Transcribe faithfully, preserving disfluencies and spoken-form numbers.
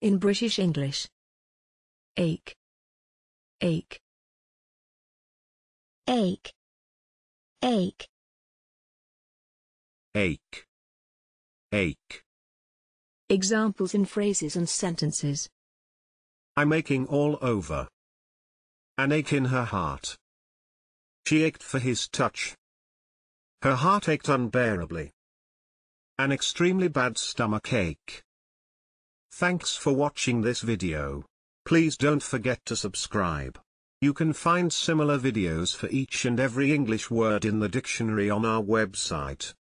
In British English. Ache. Ache. Ache. Ache. Ache. Ache. Examples in phrases and sentences. I'm aching all over. An ache in her heart. She ached for his touch. Her heart ached unbearably. An extremely bad stomach ache. Thanks for watching this video. Please don't forget to subscribe. You can find similar videos for each and every English word in the dictionary on our website.